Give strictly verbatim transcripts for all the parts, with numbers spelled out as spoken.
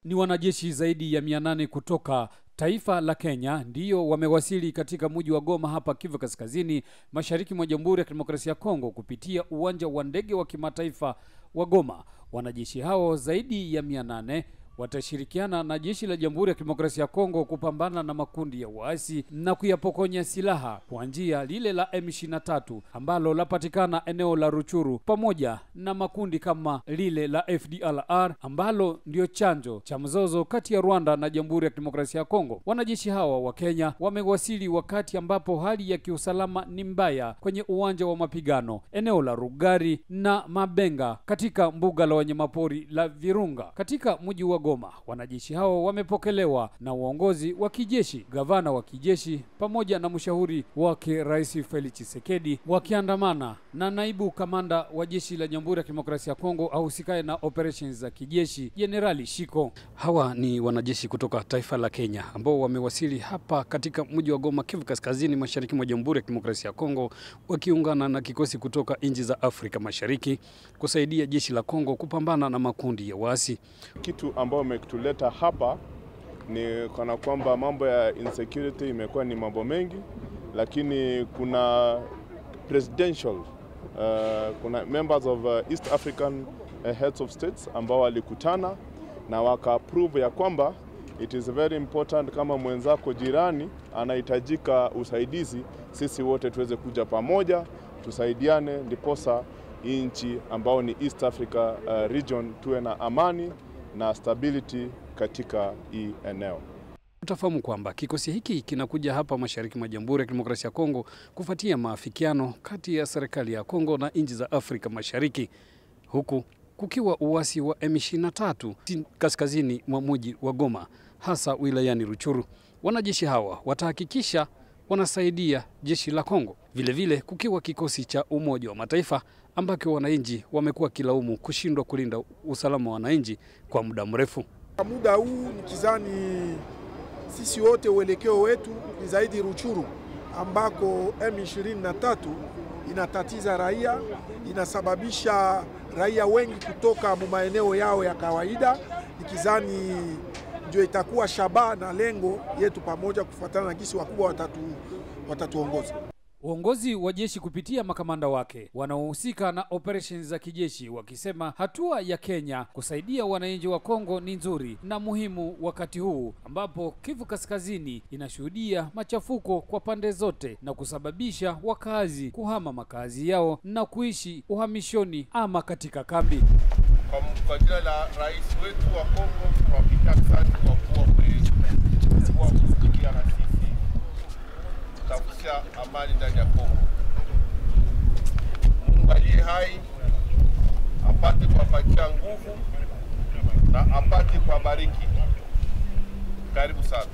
Ni wanajeshi zaidi ya mia nane kutoka taifa la Kenya ndiyo wamewasili katika mji wa Goma hapa Kivu Kaskazini, mashariki mwa Jamhuri ya Kidemokrasia ya Kongo kupitia uwanja wa ndege wa kimataifa wa Goma. Wanajeshi hao zaidi ya mia nane watashirikiana na jeshi la Jamhuri ya Kidemokrasia ya Kongo kupambana na makundi ya waasi na kuyapokonya silaha kwa njia lile la M ishirini na tatu ambalo lapatikana eneo la Ruchuru, pamoja na makundi kama lile la F D L R ambalo ndio chanjo cha mzozo kati ya Rwanda na Jamhuri ya Kidemokrasia ya Kongo. Wanajeshi hawa wa Kenya wamewasili wakati ambapo hali ya kiusalama ni mbaya kwenye uwanja wa mapigano eneo la Rugari na Mabenga katika mbuga la wanyamapori la Virunga katika mji wa Goma. Wanajeshi hao wamepokelewa na uongozi wa kijeshi, gavana wa kijeshi pamoja na mshauri wake Rais Felix Tshisekedi, wakiandamana na naibu kamanda wa jeshi la Jamhuri ya Kidemokrasia ya Kongo ahusikaye na operations za kijeshi Generali Shiko. Hawa ni wanajeshi kutoka taifa la Kenya ambao wamewasili hapa katika mji wa Goma, Kivu Kaskazini, mashariki mwa Jamhuri ya Kidemokrasia ya Kongo, wakiungana na kikosi kutoka nchi za Afrika Mashariki kusaidia jeshi la Kongo kupambana na makundi ya waasi. Kitu ambao umetuleta hapa ni kana kwamba mambo ya insecurity imekuwa ni mambo mengi, lakini kuna presidential uh, kuna members of uh, East African uh, heads of states ambao walikutana na waka-approve ya kwamba it is very important, kama mwenzako jirani anahitajika usaidizi, sisi wote tuweze kuja pamoja tusaidiane, ndiposa nchi ambao ni East Africa uh, region tuwe na amani na stability katika hii eneo. Utafahamu kwamba kikosi hiki kinakuja hapa mashariki mwa Jamhuri ya Kidemokrasia ya Kongo kufuatia maafikiano kati ya serikali ya Kongo na nchi za Afrika Mashariki, huku kukiwa uasi wa M ishirini na tatu kaskazini mwa mji wa Goma, hasa wilayani Ruchuru. Wanajeshi hawa watahakikisha wanasaidia jeshi la Kongo. Vile vile kukiwa kikosi cha Umoja wa Mataifa ambako wananchi wamekuwa kilaumu kushindwa kulinda usalama wa wananchi kwa muda mrefu. Kwa muda huu nikizani sisi wote uelekeo wetu ni zaidi Ruchuru, ambako M ishirini na tatu inatatiza raia, inasababisha raia wengi kutoka maeneo yao ya kawaida. Nikizani ndio itakuwa shabaha na lengo yetu pamoja kufuatana na kisi wakubwa watatu watatuongoza. Uongozi wa jeshi kupitia makamanda wake wanaohusika na operations za kijeshi wakisema hatua ya Kenya kusaidia wananchi wa Kongo ni nzuri na muhimu wakati huu ambapo Kivu Kaskazini inashuhudia machafuko kwa pande zote na kusababisha wakazi kuhama makazi yao na kuishi uhamishoni ama katika kambi. Kwa, kwa jina la rais wetu wa Kongo tunapika asante kwa kuwa kwa kusikia na sisi kutafutia amani ndani ya Kongo. Mungu aliye hai apate kuwapatia nguvu na apate kuwabariki. Karibu sana.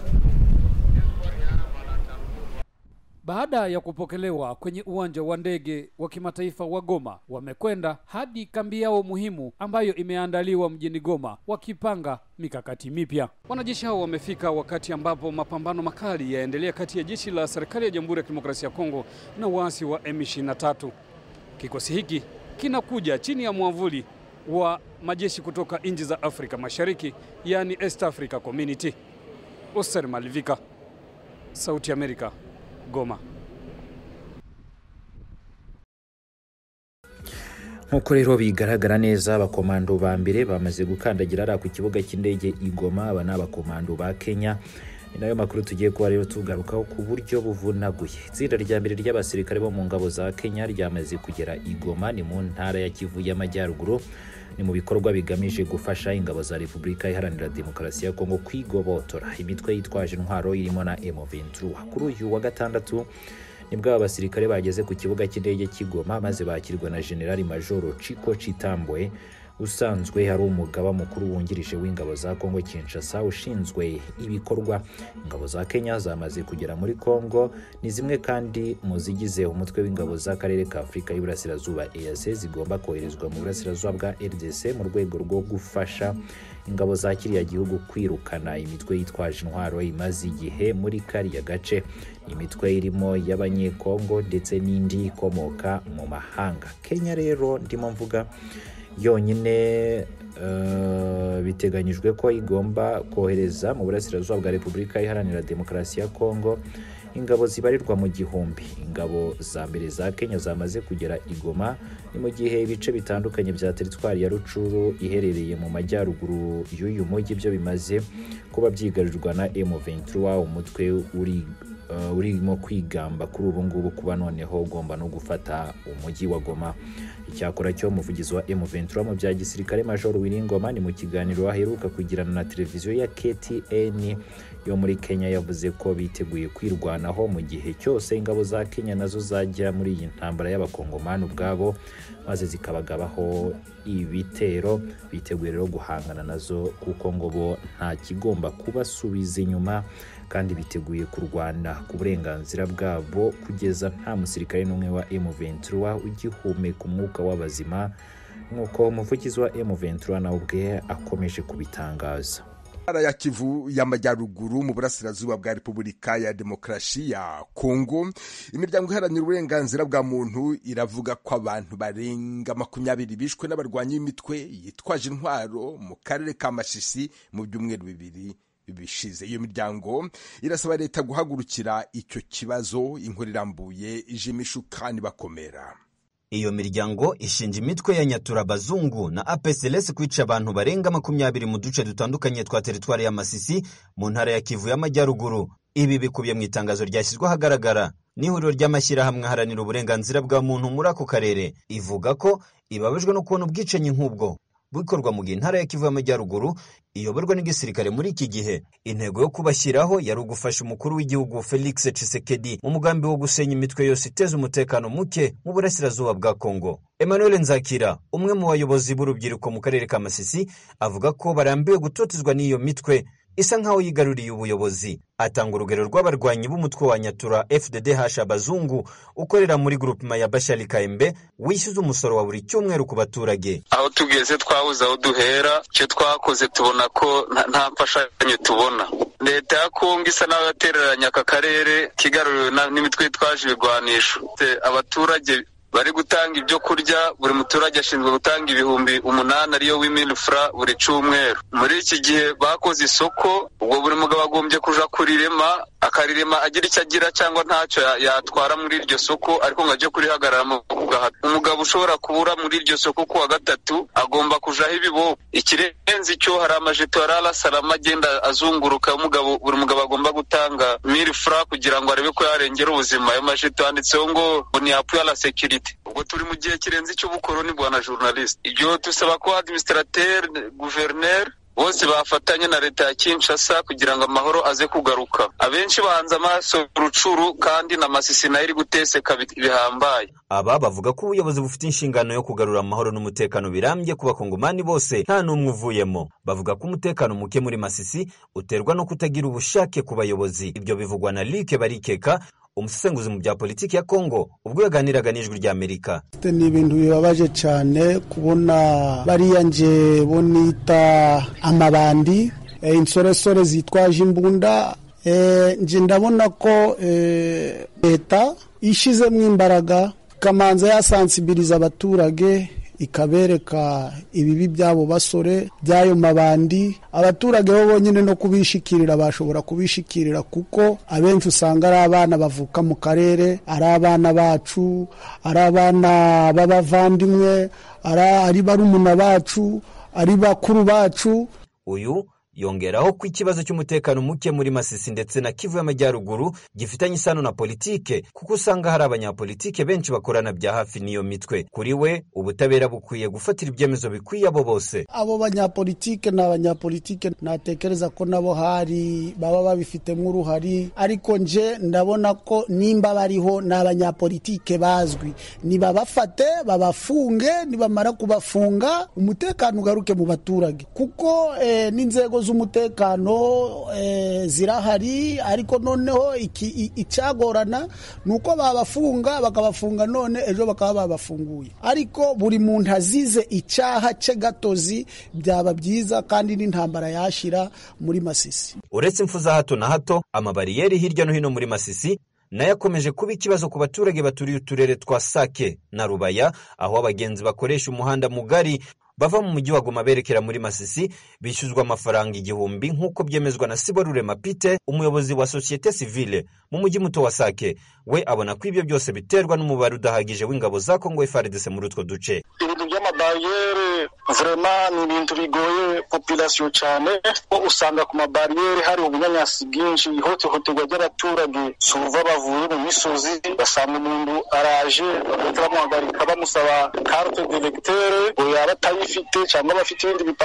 Baada ya kupokelewa kwenye uwanja wa ndege wa kimataifa wa Goma, wamekwenda hadi kambi yao muhimu ambayo imeandaliwa mjini Goma, wakipanga mikakati mipya. Wanajeshi hao wamefika wakati ambapo mapambano makali yaendelea kati ya jeshi la serikali ya Jamhuri ya Kidemokrasia ya Kongo na waasi wa M ishirini na tatu. Kikosi hiki kinakuja chini ya mwavuli wa majeshi kutoka nchi za Afrika Mashariki, yani East Africa Community. Oser Malivika, Sauti ya Amerika, Goma. Nkuko rero bigaragara neza abakomando ba mbere bamaze gukandagira ara ku kibuga cy'indege i Goma, aba n'abakomando ba Kenya. Ni nayo makuru tugiye kuba rero tugarukaho ku buryo buvunaguye. Itsinda rya mbere ry'abasirikare bo mu ngabo za Kenya ryamaze kugera i Goma, ni mu ntara ya Kivu y'Amajyaruguru. Ni mu bikorwa bigamije gufasha ingabo za Repubulika Iharanira Demokarasi ya Kongo kwigobotora imitwe yitwaje intwaro irimo na M vingt-trois. Kuri uyu wa gatandatu nibwo abasirikare bageze ku kibuga cy'indege cy'Igoma maze bakirwa na General Major Chiko Chitambwe, usanzwe hari umugaba mukuru wungirije w'ingabo za Kongo Kinshasa ushinzwe ibikorwa. Ingabo za Kenya zamaze kugera muri Kongo, ni zimwe kandi mu zigize umutwe w'ingabo za karere ka Afrika y'Iburasirazuba E A C zigomba koherezwa mu burasirazuba bwa R D C mu rwego rwo gufasha ingabo za kiriya gihugu kwirukana imitwe yitwaje intwaro imaze igihe muri kariya gace. Imitwe irimo y'abanyekongo ndetse n'indi ikomoka mu mahanga. Kenya rero ndimo mvuga yonyine uh, biteganyijwe ko igomba kohereza mu burasirazuba bwa Repubulika Iharanira Demokarasi ya Kongo ingabo zibarirwa mu gihumbi. Ingabo za mbere za Kenya zamaze kugera i Goma, ni mu gihe ibice bitandukanye bya teritwari ya Rucuru iherereye mu majyaruguru y'uyu mujyi byo bimaze kuba byigarurirwa na M vingt-trois, umutwe uri Uh, urimo kwigamba kuri ubu ngubu kuba noneho ugomba no gufata umujyi wa Goma. Icyakora cyo umuvugizi wa M vingt-trois mu bya gisirikare Major Wiringoma ni mu kiganiro aheruka kugirana na televiziyo ya K T N yo muri Kenya yavuze ko biteguye kwirwanaho mu gihe cyose ingabo za Kenya nazo zajya muri iyi ntambara y'abakongomani ubwabo maze zikabagabaho ibitero. Biteguye rero guhangana nazo kuko ngo bo nta kigomba kubasubiza inyuma, kandi biteguye kurwana ku burenganzira bwabo kugeza nta musirikare n'umwe wa M vingt-trois ugihumeka umwuka w'abazima, nk'uko umuvugizi wa M vingt-trois nawe ubwe akomeje kubitangaza. Ara ya Kivu y'amajyaruguru mu burasirazuba bwa Repubulika ya Demokarasi ya Kongo, imiryango iharanira uburenganzira bwa muntu iravuga ko abantu barenga makumyabiri bishwe n'abarwanyi b'imitwe yitwaje intwaro mu karere ka Masisi mu byumweru bibiri bishize. Iyo miryango irasaba leta guhagurukira icyo kibazo. Inkuru irambuye ijimishu kandi bakomera. Iyo miryango ishinja imitwe ya Nyatura Bazungu na A P C L S kwica abantu barenga makumyabiri mu duce dutandukanye twa teritwari ya Masisi mu ntara ya Kivu y'amajyaruguru. Ibi bikubiye mu itangazo ryashyizwe ahagaragara n'ihuriro ry'amashyirahamwe aharanira uburenganzira bwa muntu muri ako karere. Ivuga ko ibabajwe no kubona ubwicanyi nk'ubwo bikorwa mu ntara ya Kivu y'amajyaruguru iyoborwa n'igisirikare muri iki gihe. Intego yo kubashyiraho yari ugufasha umukuru w'igihugu Felix Tshisekedi mu mugambi wo gusenya imitwe yose iteza umutekano muke mu burasirazuba bwa Kongo. Emmanuel Nzakira, umwe mu bayobozi b'urubyiruko mu karere ka Masisi, avuga ko barambiwe gutotezwa n'iyo mitwe isa nkaho yigaruriye ubuyobozi. Atanga urugero rw'abarwanyi b'umutwe wa Nyatura F D D H Bazungu ukorera muri groupement ya Basesekaye wishyuza umusoro wa buri cyumweru ku baturage. Aho tugeze twabuze aho duhera, cyo twakoze tubona ko nta mfashanyo tubona. Leta ya Kongo isa naho yatereranya aka karere kigaruriwe n'imitwe twaje ibigwanisho. Abaturage bari gutanga ibyo kurya, buri muturage ashinzwe gutanga ibihumbi umunani ariyo w'imili fra buri cyumweru. Muri iki gihe bakoze isoko, ubwo buri mugabo agombye kuja kurirema, akarirema agira icyo agira cyangwa ntacyo yatwara muri iryo soko, ariko ngaje kurihagarara mu kugahata. Umugabo ushobora kubura muri iryo soko ku wa gatatu agomba kujaho ibibo. Ikirenze cyo hari amajeto arala salama agenda azunguruka, umugabo buri mugabo agomba gutanga mili fra kugira ngo arebe ko yarengera ubuzima. Ayo majeto yanditseho ngo ni appui à la sécurité. Ubwo turi mu gihe kirenze cy'ubukoroni bwana journalist. Ibyo tusaba ko administrateur, gouverneur bose bafatanye na leta ya Kinshasa kugira ngo amahoro aze kugaruka. Abenshi bahanze amaso Rucuru kandi na Masisi nayo iri guteseka bihambaye. Aba bavuga ko ubuyobozi bufite inshingano yo kugarura amahoro n'umutekano birambye ku bakongomani bose nta n'umwe uvuyemo. Bavuga ko umutekano muke muri Masisi uterwa no kutagira ubushake ku bayobozi. Ibyo bivugwa na Luc Barikeka, umusesenguzi mu bya politiki ya Kongo, ubwo yaganiraga n'ijwi rya Amerika. Ni ibintu bibabaje cyane kubona bariya nje bonita amabandi, e, insoresore zitwaje imbunda. E, nje ndabona ko e, leta ishizemo imbaraga kamanza yasansibiliza abaturage, ikabereka ibibi byabo basore byayo mabandi. Abaturage bo bonyine no kubishikirira bashobora kubishikirira kuko abenshi usanga ari abana bavuka mu karere, ari abana bacu, ari abana b'abavandimwe, ari barumuna bacu, ari bakuru bacu. Uyu yongeraho ko ikibazo cy'umutekano muke muri Masisi ndetse na Kivu y'amajyaruguru gifitanye isano na politike, kuko usanga hari abanyapolitike benshi bakorana bya hafi n'iyo mitwe. Kuri we ubutabera bukwiye gufatira ibyemezo bikwiye abo bose. Abo banyapolitike n'abanyapolitike natekereza ko nabo hari baba babifitemo uruhari, ariko nje ndabona ko nimba bariho n'abanyapolitike bazwi, niba bafate babafunge, nibamara kubafunga umutekano ugaruke mu baturage, kuko eh, n'inzego z'umutekano e, zirahari. Ariko noneho icyagorana nuko babafunga bakabafunga none ejo bakaba babafunguye, ariko buri muntu azize icyaha cye gatozi byaba byiza kandi n'intambara yashira muri Masisi. Uretse impfu za hato na hato, amabariyeri hirya no hino muri Masisi nayo yakomeje kuba ikibazo ku baturage baturiye uturere twa Sake na Rubaya, aho abagenzi bakoresha umuhanda mugari bava mu mujyi wa Goma berekera muri Masisi bishyuzwa amafaranga igihumbi nk'uko byemezwa na Siborurema Pite, umuyobozi wa societe civile mu mujyi muto wa Sake. We abona ko ibyo byose biterwa n'umubare udahagije w'ingabo za Kongo F A R D C muri utwo duce. Ibintu by'amabarriere vraiment ni ibintu bigoye population cyane, ko usanga ku mabarriere hari ubunyanyasi bwinshi, ihohoterwa ry'abaturage suva bavuye mu misozi, basanga umuntu araje bakamuhagarika bamusaba carte d'électeur, yaba atayifite cyangwa bafite ibindi